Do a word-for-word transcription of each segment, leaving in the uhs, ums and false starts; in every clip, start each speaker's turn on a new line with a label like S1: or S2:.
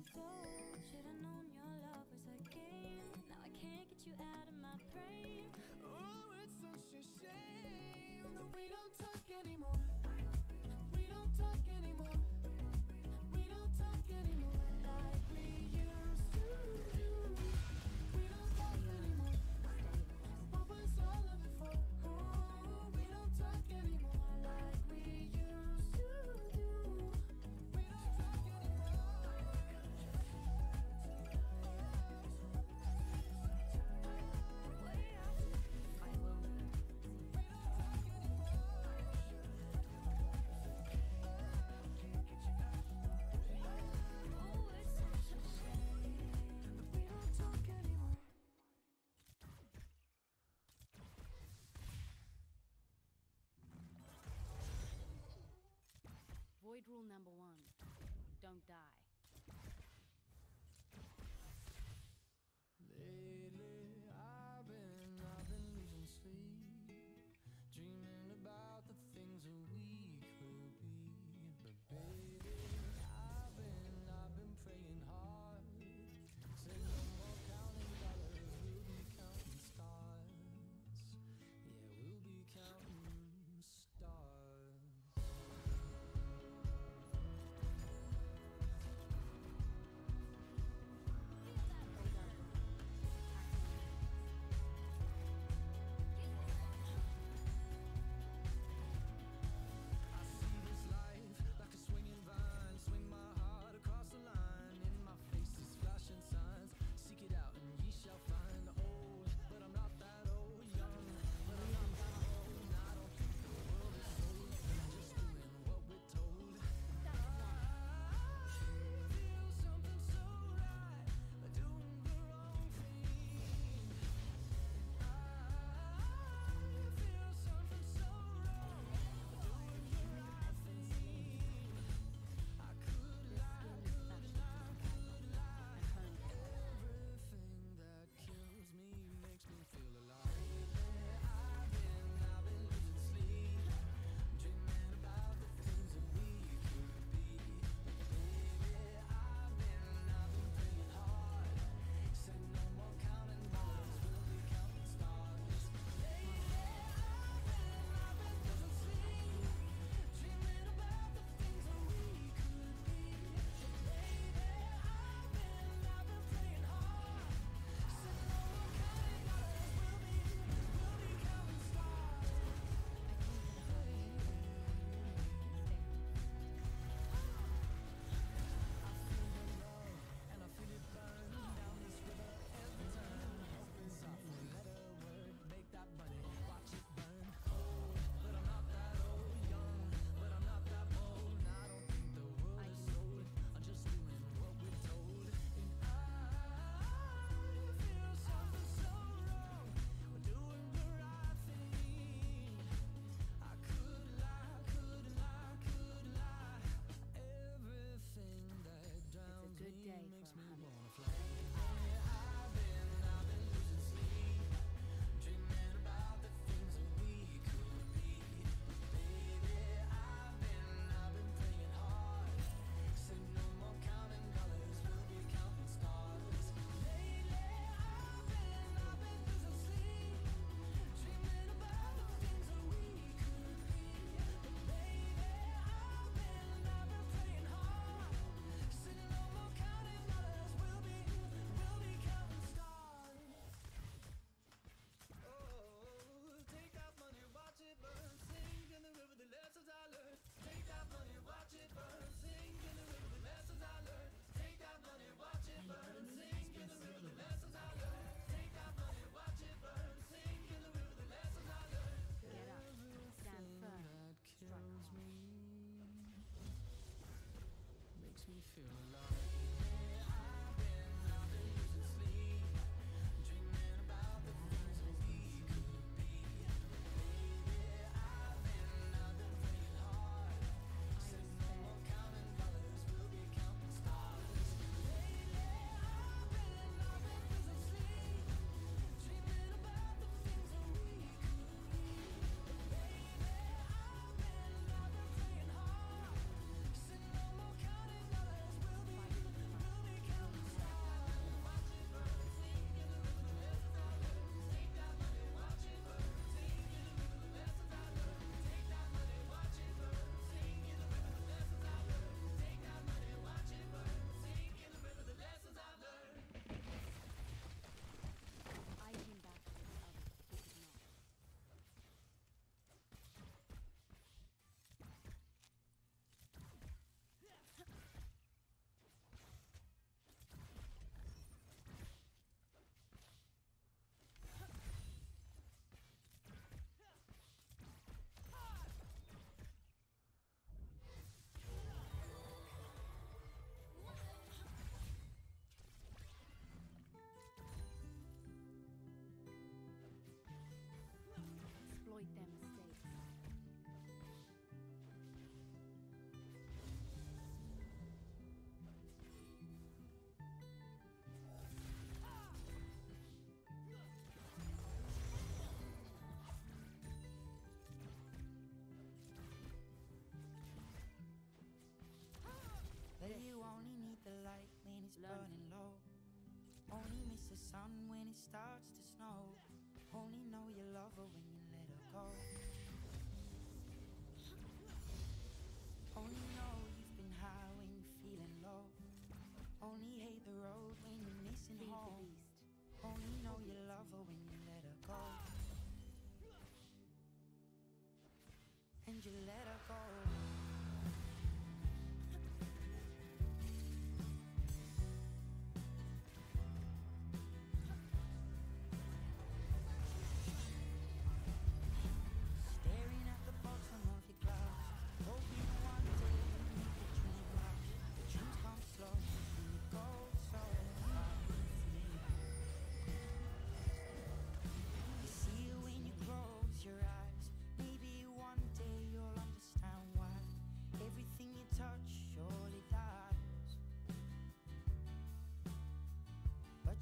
S1: told. Should've known your love was a game. Now I can't get you out of my brain. Oh, it's such a shame that we don't talk anymore. We don't talk anymore. We don't talk anymore like we used to do. We don't talk anymore. What was all of it for? Oh, we don't talk anymore like we used to do. We don't talk anymore. I will. We don't talk anymore. Oh, it's such a shame that we don't talk anymore.
S2: Void rule number one. Don't die.
S3: Lately, I've been, I've been losing sleep, dreaming about the things that we could be. But baby, I've been, I've been praying hard. Said no more counting dollars, we'll be counting stars. Yeah, we'll be counting stars.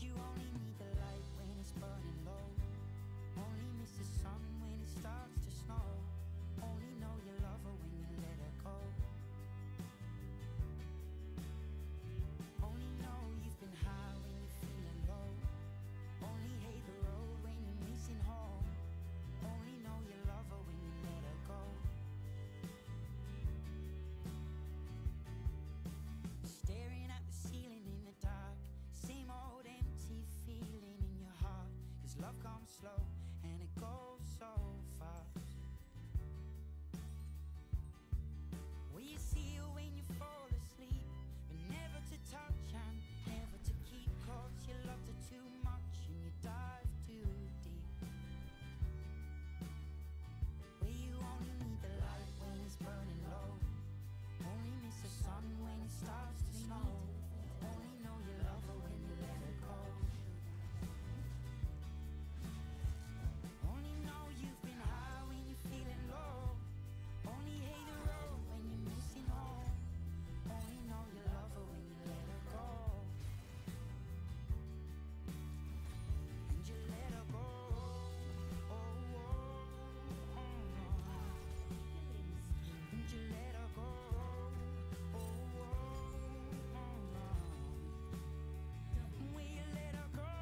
S3: you only need the light when it's burning low. Only miss the sun when it starts to snow. Only know you love her when you let her go. Only know you've been high when you're feeling low. Only hate the road when you're missing home. Only know you love her when you let her go. Staring at the ceiling in the dark, same old empty feeling in your heart. Cause love comes slow and it goes so fast. Will you see her when you fall asleep, but never to touch and never to keep? Cause you loved her too much and you dive too deep. Where you only need the light when it's burning low. Only miss the sun when it starts to snow. Only know you love her when you let her go. Only know you've been high when you're feeling low. Only hate the road when you're missing home. Only know you love her when you let her go. And you let her go. Oh, oh, oh, no. And you let her go. Oh, oh, oh, no. Will you let her go?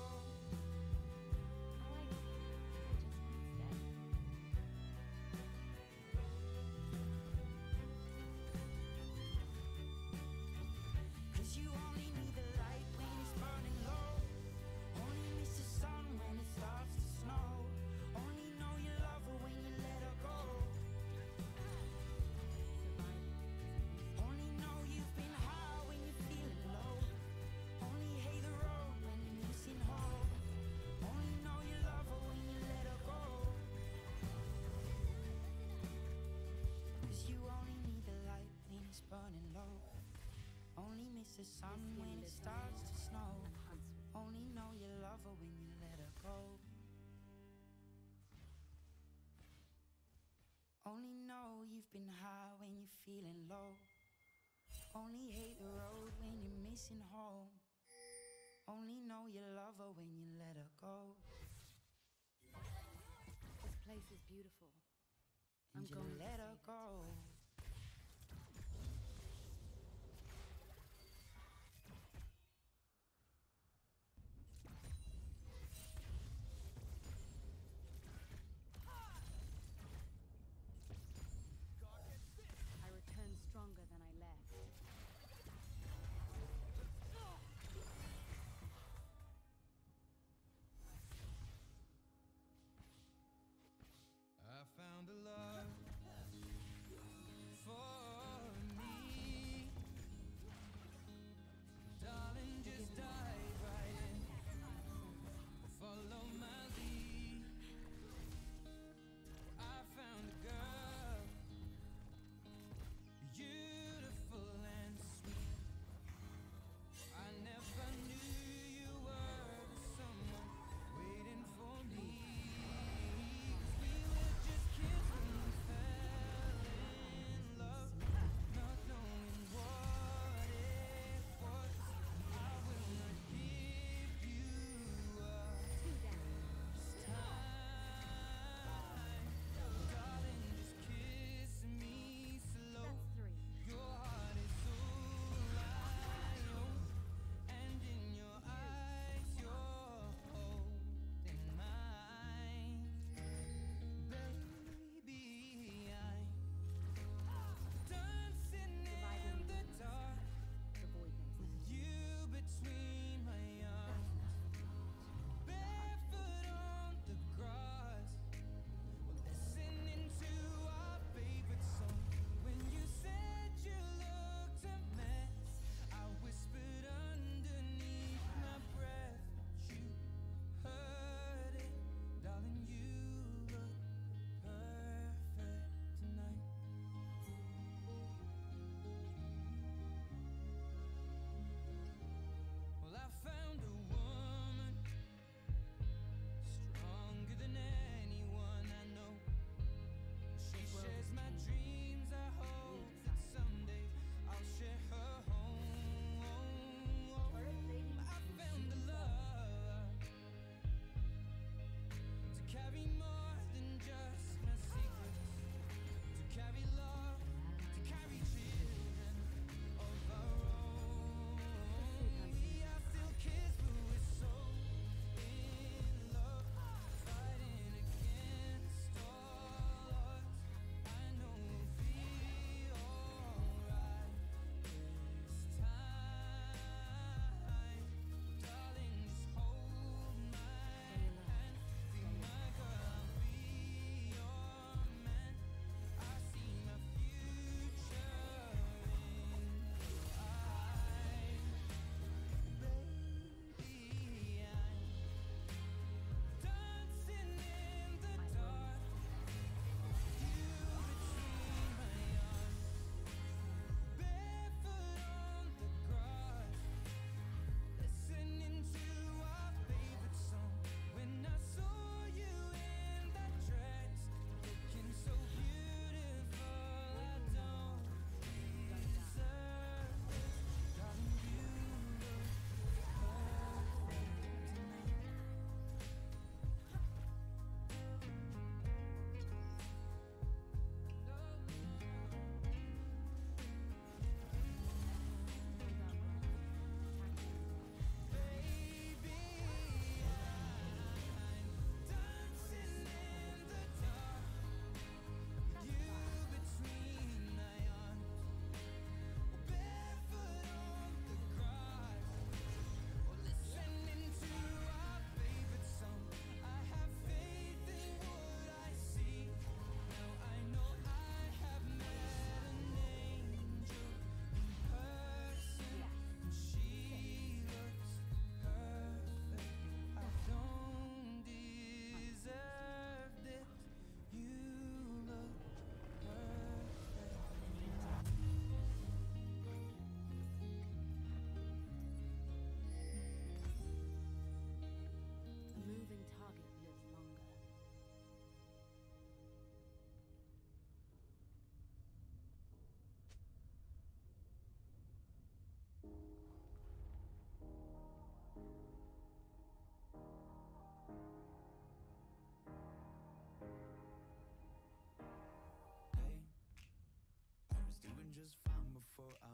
S3: Cause you only need the light when it's burning low. Only miss the sun when it starts to snow. Only know you love her when you let her go. Only know you've been high when you're feeling low. Only hate the road when you're missing home. Only know you love her when you let her go. Cause you only need the light when it's burning low. Only miss the sun when it starts to snow. Only know you love her when you let her go. Only know you've been high when you're feeling low. Only hate the road when you're missing home. Only know you love her when you let her go.
S2: This place is beautiful. I'm
S3: And you
S2: going to
S3: let
S2: save
S3: her
S2: it.
S3: go.
S2: I return stronger than I left.
S3: I found a love for me. Darling, just dive right in. Follow my lead. I found a girl, beautiful and sweet. I never knew you were the someone waiting for me. 'Cause we were just kids when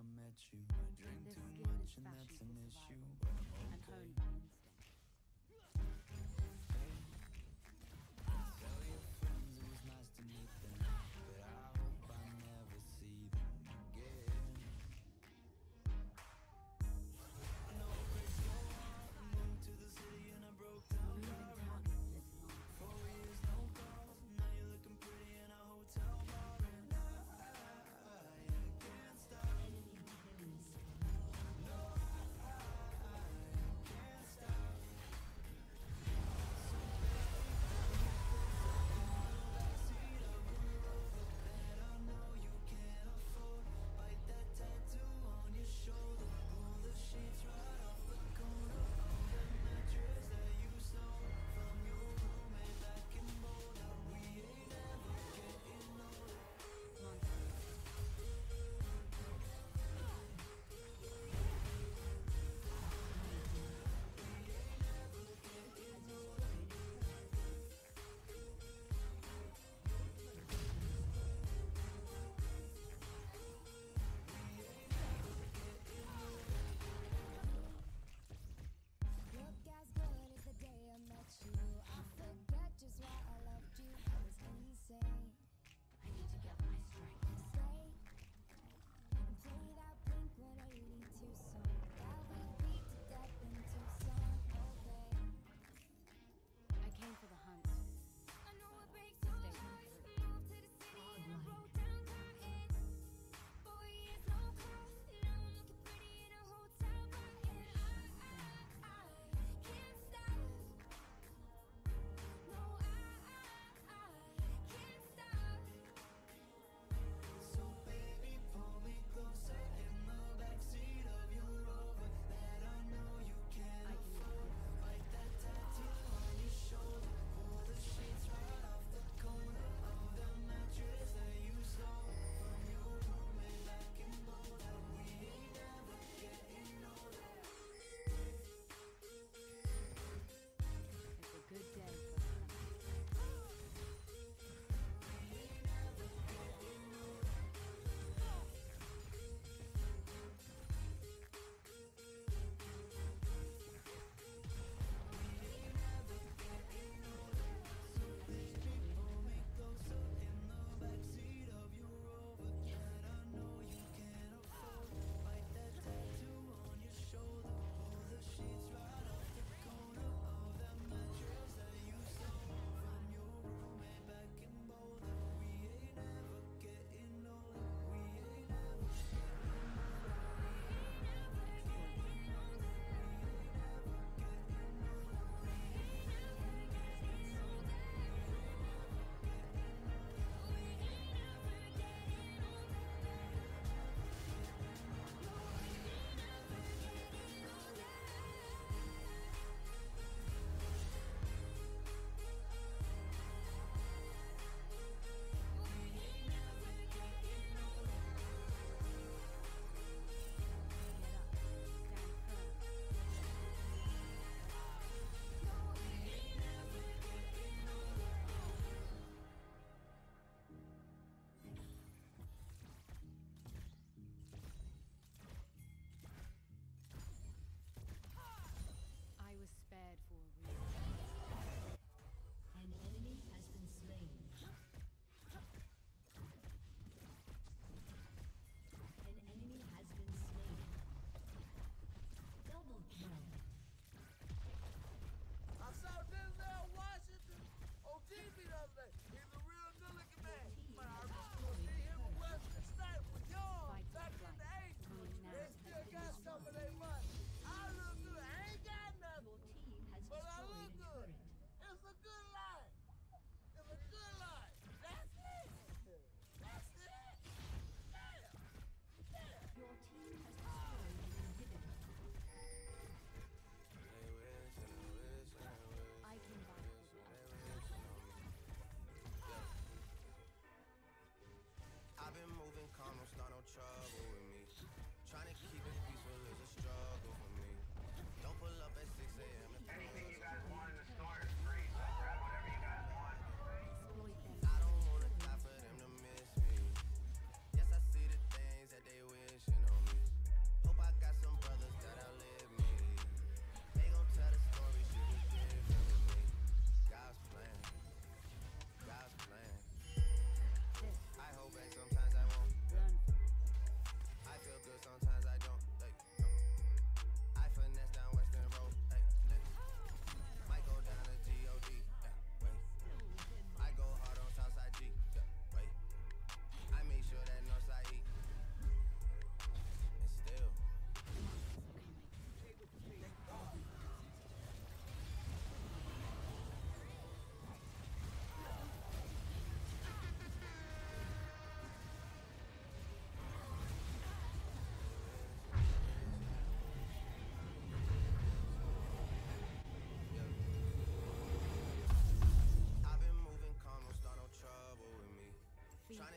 S3: met you. I drink
S2: This
S3: too
S2: skin
S3: much
S2: is
S3: and that's
S2: fashioned
S3: an
S2: for
S3: issue,
S2: survival
S3: but I'm
S2: and
S3: okay.
S2: honed by instinct.
S3: Tell your friends it was nice to meet them, but I hope I never see them again. I know it breaks your heart. I moved to the city in a broke down car. Four years, no calls. Now you're looking pretty in a hotel bar, and I, I, I can't stop. No, I, I can't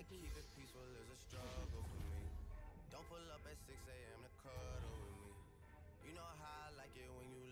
S2: deep.
S4: Keep it peaceful is a struggle for me. Don't pull up at six a m to cuddle with me. You know how I like it when you